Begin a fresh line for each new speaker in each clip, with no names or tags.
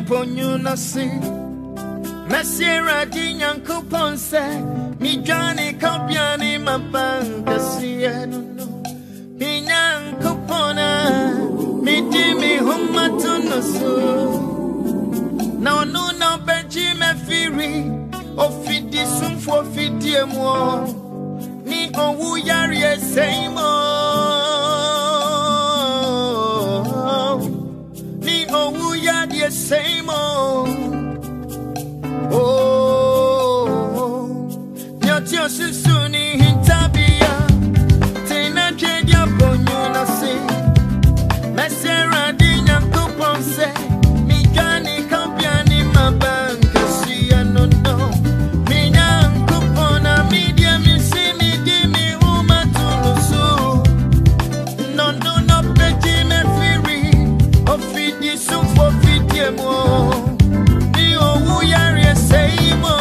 ponyo na si Mesira di nyankopon se mi jani kapiani mabanka si no mi nyankopona mi di mi humatu no so na no no beji me firi ofidi sunfo fidi emo ni owu yare seimo ni owu yare seimo Nyatio susuni hintabia Tena jedia ponyo na si Mesera di nyankuponse Migani kampiani mabanka siya no Mi nyankupona media misi midi mi umatulusu No peji me firi Ofidi sufo fidi emo Ni owu yari seimo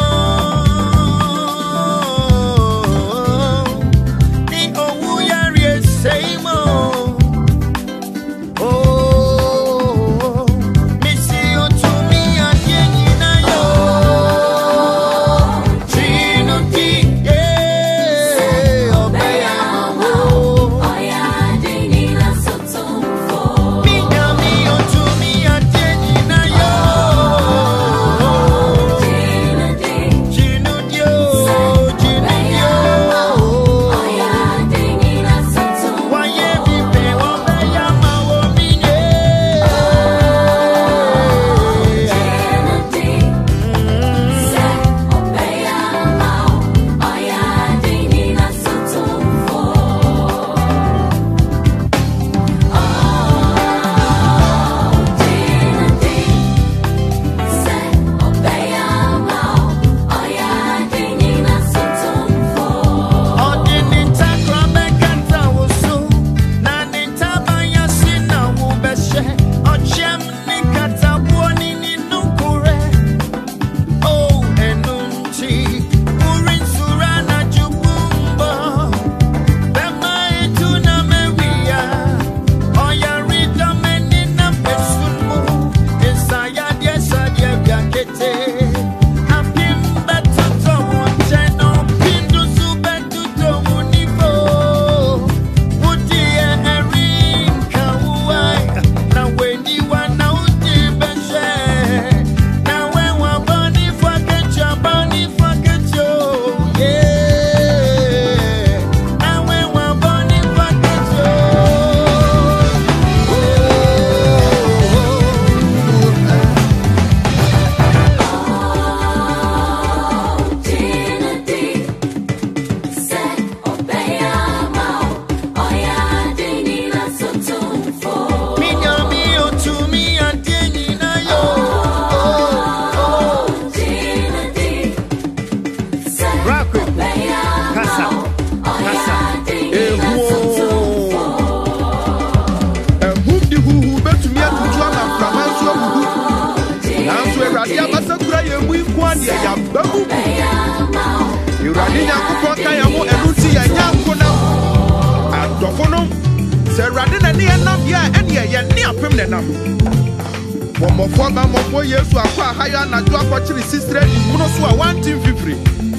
Yesu akwa haya na do akwachiri sistre ni muno so a 150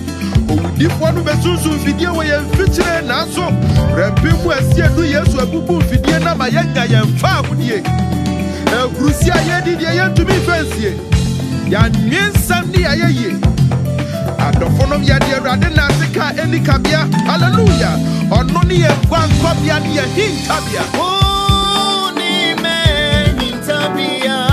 owudifo no besunsu fidie we ye mfichire na so rempimu asie du Yesu abubu fidie na ma yanga ye mfa ahudie egrusia ye didie ye tumi fansie ya nwensam ni ayeye adofonom ya de Awurade na sika enikabia hallelujah ono ni ye kwankobia ni ye hintabia
ni me hintabia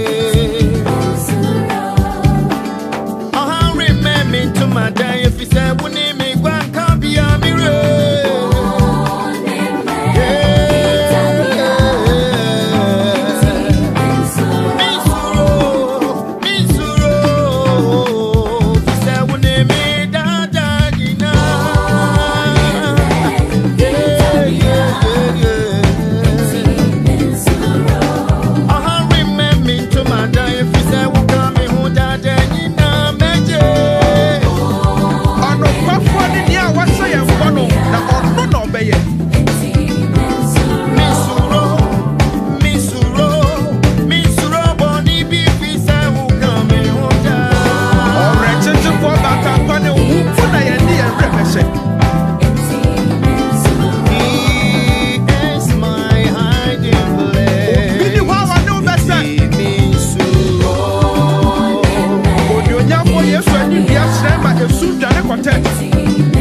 my day if you say
Yes, when you hear Shrema, a suit and a quartet.